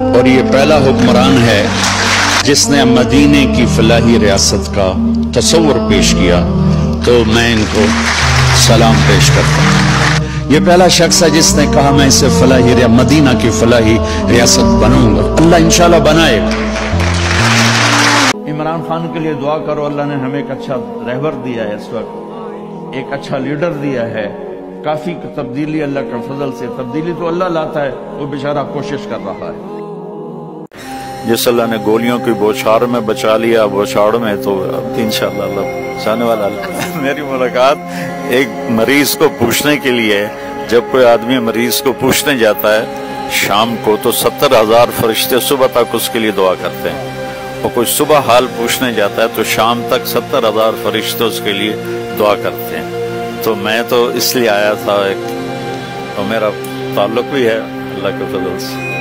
اور یہ پہلا حکمران ہے جس نے مدینے کی فلاحی ریاست کا تصور پیش کیا، تو میں ان کو سلام پیش کرتا ہوں۔ یہ پہلا شخص ہے جس نے کہا میں اسے مدینہ کی فلاحی ریاست بناؤں گا۔ اللہ انشاءاللہ بنائے گا۔ عمران خان کے لیے دعا کرو، اللہ نے ہمیں ایک اچھا رہبر دیا ہے، اس وقت ایک اچھا لیڈر دیا ہے۔ کافی تبدیلی اللہ کے فضل سے، تبدیلی تو اللہ لاتا ہے، وہ بیچارہ کوشش کر رہا ہے۔ جس اللہ نے گولیوں کی بوچھار میں بچا لیا بوچھاڑ میں، تو اب انشاءاللہ اللہ بچانے والا اللہ۔ میری ملاقات ایک مریض کو پوچھنے کے لیے، جب کوئی آدمی مریض کو پوچھنے جاتا ہے شام کو، تو 70,000 فرشتے صبح تک اس کے لیے دعا کرتے ہیں، اور کوئی صبح حال پوچھنے جاتا ہے تو شام تک 70,000 فرشتے اس کے لیے دعا کرتے ہیں۔ تو میں تو اس لیے آیا تھا، اور میرا تعلق بھی ہے اللہ کے فضل سے۔